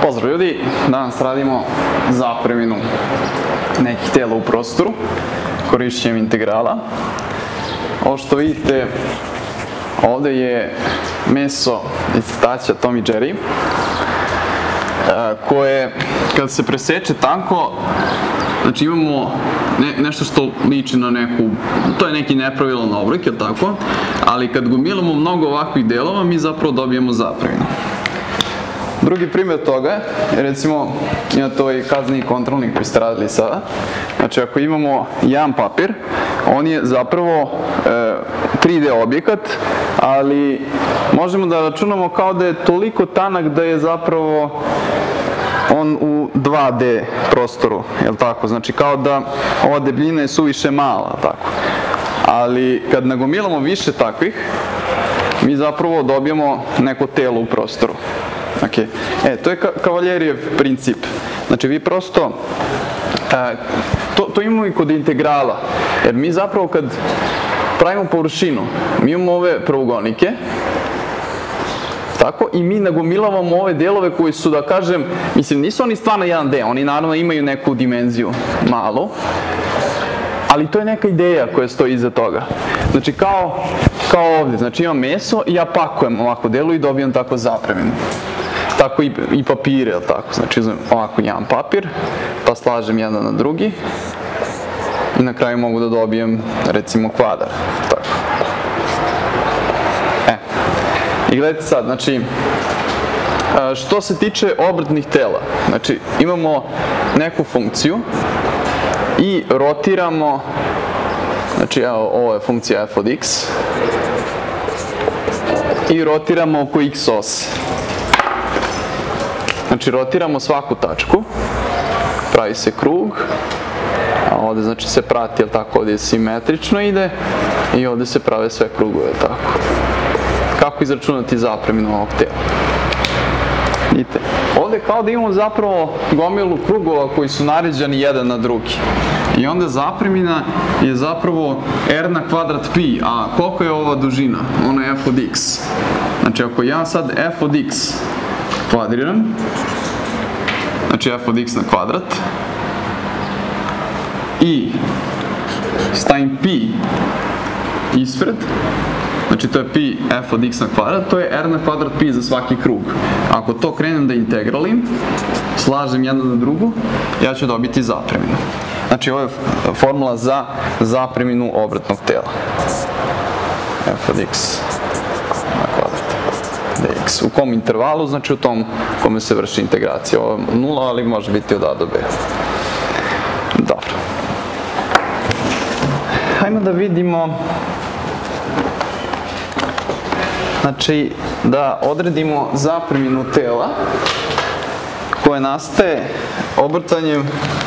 Pozdrav ljudi, danas radimo zapreminu nekih tela u prostoru korišćenjem integrala. Ovo što vidite ovde je meso iz crtaća Tom i Jerry, koje kad se preseče tanko, znači imamo nešto što liči na neku, to je neki nepravilan oblik, je li tako? Ali kad gomilamo mnogo ovakvih delova, mi zapravo dobijemo zapreminu. Drugi primjer toga je, recimo, imate ovaj kazneni kontrolnik koji ste radili sada. Znači, ako imamo jedan papir, on je zapravo 3D objekat, ali možemo da računamo kao da je toliko tanak da je zapravo on u 2D prostoru, je li tako? Znači, kao da ova debljina je suviše mala, tako. Ali kad nagomilamo više takvih, mi zapravo dobijemo neko telo u prostoru. To je Cavalierijev princip. Znači, vi prosto, to imamo i kod integrala, jer mi zapravo kad pravimo površinu, mi imamo ove pravogonike, tako, i mi nagomilavamo ove delove koji su, da kažem, mislim, nisu oni stvarno 1D, oni naravno imaju neku dimenziju malu, ali to je neka ideja koja stoji iza toga. Znači, kao ovdje, znači imam meso i ja pakujem ovako delo i dobijam tako zapreminu. Tako i papire, jel tako? Znači, uzmem ovako jedan papir, pa slažem jedan na drugi i na kraju mogu da dobijem, recimo, kvadar. Tako. I gledajte sad, znači, što se tiče obrtnih tela, znači, imamo neku funkciju i rotiramo, znači, evo, ovo je funkcija f od x, i rotiramo oko x ose. Znači, rotiramo svaku tačku, pravi se krug, a ovde, znači, se prati, jel tako, ovde simetrično ide i ovde se prave sve krugove, tako. Kako izračunati zapreminu ovog tela? Vidite, ovde kao da imamo zapravo gomilu krugova koji su naređani jedan na drugi. I onda zapremina je zapravo r na kvadrat pi, a koliko je ova dužina? Ona je f od x. Znači, ako ja sad f od x kvadriram, znači f od x na kvadrat, i stavim pi ispred, znači to je pi f od x na kvadrat, to je r na kvadrat pi za svaki krug. Ako to krenem da integralim, slažem jedno na drugu, ja ću dobiti zapreminu. Znači, ovo je formula za zapreminu obratnog tela. F od x na kvadrat dx. U kom intervalu? Znači u tom kome se vrši integracija. Ovo je 0, ali može biti od a do b. Dobro. Hajmo da vidimo, znači, da odredimo zapreminu tela koja nastaje obrtanjem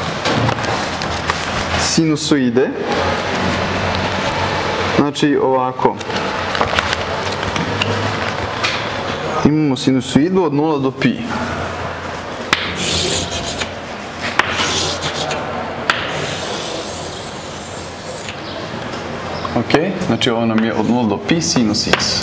sinusoide. Znači, ovako. Imamo sinusoidu od 0 do pi. Ok, znači ovo nam je od 0 do pi sinus x.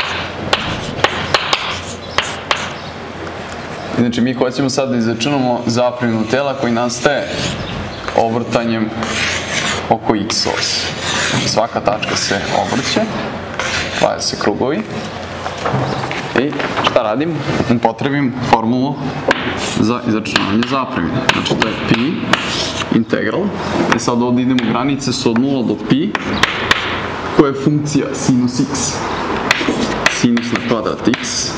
Znači, mi hoćemo sad da izračunamo zapreminu tela koji nastaje obrtanjem oko x ose. Znači, svaka tačka se obrće, prave se krugovi. I šta radim? Upotrebim formulu za izračunavanje zapremine. Znači, to je pi integral. I sad ovdje idemo, granice su od 0 do pi, koja je funkcija sinus x. Sinus na kvadrat x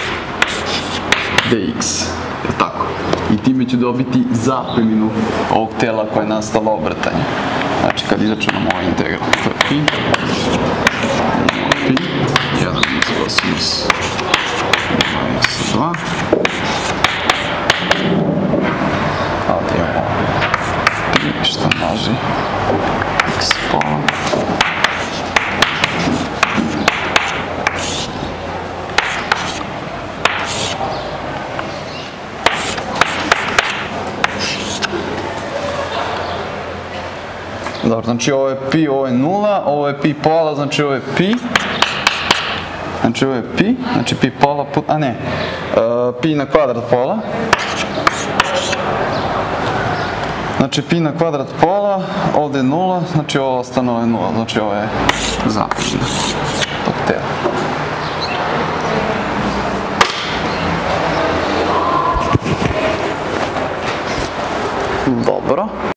dx. Je tako? I time ću dobiti zapreminu ovog tela koje je nastalo obrtanje. Znači, kad izračunamo ovaj integral, to je pi, 1 minus kosinus 2. Ovdje imamo pi, što množi x pola. Dobro, znači ovo je pi, ovo je 0, ovo je pi pola, znači ovo je pi. Znači ovo je pi, znači pi pola put, a ne, pi na kvadrat pola, Znači pi na kvadrat pola, ovdje je 0, znači ovo ostane 0, znači ovo je završeno od tela. Dobro.